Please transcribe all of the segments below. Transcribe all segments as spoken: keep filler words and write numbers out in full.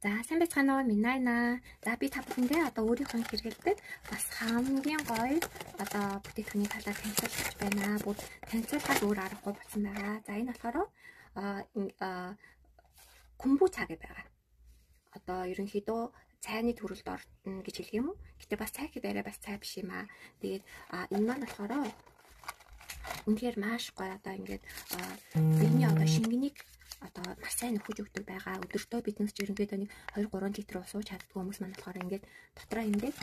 За сайн байцгаана уу, минь найна. За би та бүхэндээ одоо өөрийнхөө хэрэгэлдэг бас хамгийн гоё одоо бүтээгдэхүүний талаар танилцуулж байна. Бүр танилцуулахад өөр аргагүй болсон байгаа. За энэ болохоор аа комбуча гэдэг байгаа. Одоо ерөнхийдөө цайны төрөлд орно гэж хэлэх юм уу? Гэтэ бас цай гэхэд арай бас цай биш юм аа. Тэгээд энэ маань болохоор үнэхээр маш гоё одоо ингээд биений одоо шингэнийг одоо маш сайн нөхөж өгдөг байгаа. Өдөртөө биднес ерөнхийдөө нэг хоёр гурван литр ус ууж чаддаг хүмүүс маань болохоор ингээд дотроо ингээд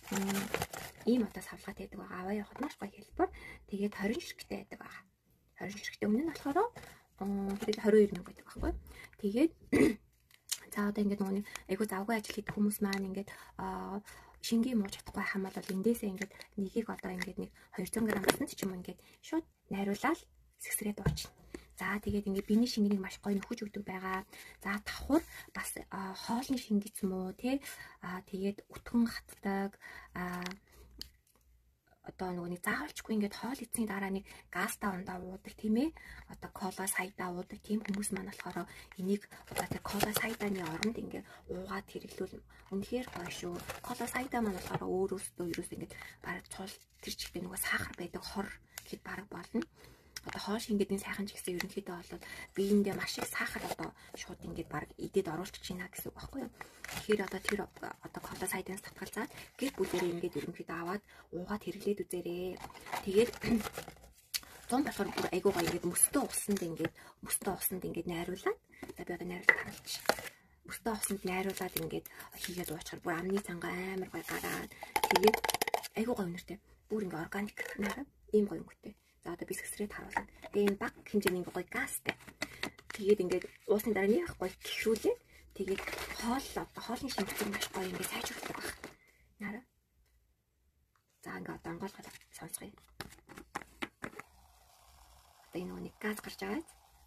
ийм одоо савлгаат байдаг байгаа. Аваа явахад маш гоё хэлбэр. Тэгээд хорин ширхтээ байдаг байгаа. Хорин ширхтээ өмнө нь болохоор хэдэл двадцать two мянга байдаг байхгүй. Тэгээд за одоо ингээд нөгөө айгуу завгүй ажил хийдэг хүмүүс маань ингээд шингийн мууж чадахгүй хам бол эндээсээ ингээд нэгийг одоо ингээд нэг двести грамм гэсэн ч юм уу ингээд шууд найруулаад сэсрээд уучна. За тэгээд ингээд биений шингэнийг маш гоё нөхөж өгдөг байгаа. За давхар бас хоолны шингэц юм уу тий аа тэгээд өтгөн хатдаг аа одоо нөгөө нэг заавалчгүй ингээд хоол эцсийн дараа нэг газта ундаа уудаг тийм ээ. Одоо кола сайдаа уудаг тийм хүмүүс маань болохоор энийг одоо тэр кола сайдааны оронд ингээд уугаад хэрэглүүл үнэхээр гоё шүү. Кола сайдаа маань болохоор өөрөөсөө ерөөс ингээд бараг цул тэр чигтээ нөгөө сахар байдаг хор гэхэд бараг болно. Одоо хоол шингээдийн сайхан ч гэсэн ерөнхийдөө бол биеиндээ маш их сахар одоо шууд ингээд баг идэд оруулчих чинь гэсэн үг байхгүй юу. Тэгэхээр одоо тэр одоо кола сайдаас татгалзаад гэр бүлэрээ ингээд ерөнхийдөө аваад уугаад хэрэглээд үзээрэй. Тэгээд зам болохоор бүр айгуу гоё ингээд мөстөө усанд ингээд мөстөө усанд ингээд найруулаад за би одоо найруулаад харуулчих. Мөстөө усанд найруулаад ингээд хийгээд уучаар бүр амны цангаа амар гоё гараад тэгээд айгуу гоё өнөртэй. Бүр ингээд органик найраа ийм гоё өнгөтэй. За одоо бисгэсрээд харуулна. Тэгээ энэ баг хэмжээний гоё газтай. Тэгээд ингээд уусны дараа нэг гоё гихрүүлээ. Тэгээд хоол одоо хоолны шингэцэг маш гоё ингээд сайжруулдаг баг. Нара. За ингээд одоо онгойлгоод сонсгоё. Одоо энэ нэг газ гарч байгаа.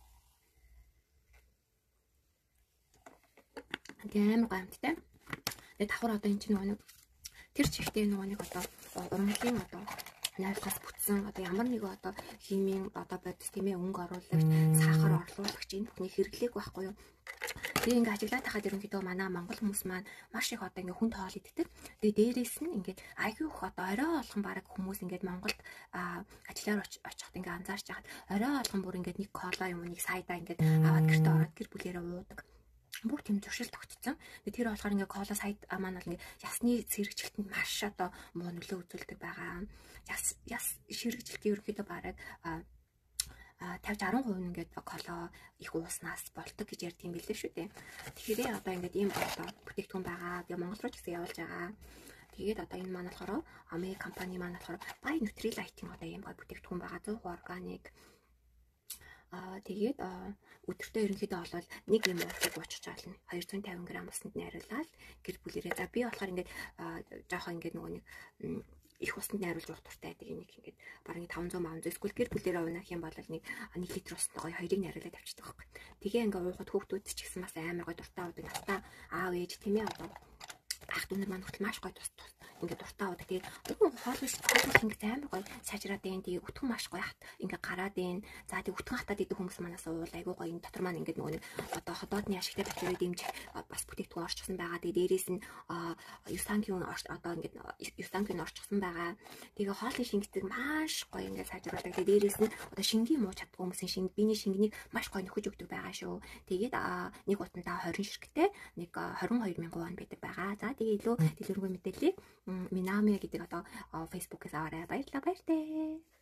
Гэм гамттай. Тэгээд давхар одоо энэ чинь нөгөө тэр чихтэй нөгөө нэг одоо урмлын одоо найргаас бүтсэн одоо ямар нэг одоо химийн одоо бодис тийм ээ өнгө оруулагч сахар орлуулагч энэ бүхний хэрэглээг байхгүй юу. Тэгээ ингээ ажиглаад тахад ерөнхийдөө манай монгол хүмүүс маань маш их одоо ингээ хүн тоол иддэг. Тэгээ дээрээс нь ингээ айгүй их одоо орой олгон бараг хүмүүс ингээ Монголд ажиллаар очиход ингээ анзаарч яхад орой олгон бүр ингээ нэг кола юм нэг сайдаа ингээ аваад гэртээ ороод гэр бүлээрээ уудаг. Бүх тийм зуршил тогтцсон. Тэр болохоор ингээ кола сайд маань бол ингээ ясны сэргжилтэнд маш одоо муу нөлөө үзүүлдэг байгаа. Яс яс сэргжилтийн ерөнхийдөө бараг тавьж арван хувь ингээд кола их ууснаас болдог гэж ярьд юм билээ шүү дээ. Тэгэхээр одоо ингээд ийм одоо бүтээгдэхүүн байгаа. Тэгээ Монгол руу ч гэсэн явуулж байгаа. Тэгээд одоо энэ маань болохоор Америк компани маань болохоор Buy Nutrilite-ийн одоо ийм гоё бүтээгдэхүүн байгаа. one hundred percent органик. Аа тэгээд өдөртөө ерөнхийдөө бол нэг юм уучих уучих жаална. two hundred fifty грамм усанд найруулаад гэр бүлэрээ. За би болохоор ингээд жоохон ингээд нөгөө нэг их усанд найруулж уух туртай байдаг нэг ингээд бараг five hundred five hundred эсвэл гэр бүлэрээ уунах юм бол нэг one литр усанд гоё хоёрыг найруулаад авчдаг байхгүй. Тэгээ ингээд уухад хөөхтүүд ч гэсэн бас амар гоё дуртай уудаг. Настаа аав ээж тийм ээ одоо ах дүүнэр маань хөтөл маш гоё тус тус ингээд дуртай уудаг. Тэгээд өтгөн хоолой хоолой ингээд амар гоё сайжраад байна. Тэгээд өтгөн маш гоё хат ингээд гараад байна. За тэгээд өтгөн хатаад идэх хүмүүс манаас уул айгуу гоё энэ дотор маань ингээд нөгөө нэг одоо ходоодны ашигтай бактериуд дэмжих бас бүтээгдэхүүн орчихсон байгаа. Тэгээд дээрээс нь юсангийн одоо ингээд юсангийн орчихсон байгаа. Тэгээд хоолны шингэцэг маш гоё ингээд сайжруулдаг. Тэгээд дээрээс нь одоо шингийн муу чаддаг хүмүүсийн шинг биений шингэнийг маш гоё нөхөж өгдөг байгаа шүү. Тэгээд нэг утандаа twenty ширхтээ нэг twenty-two мянган вон байдаг байгаа. За тэгээд илүү дэлгэрэнгүй мэдээллийг Минамия гэдэг одоо фейсбુકээс аваарай. Баярлалаа баяртай.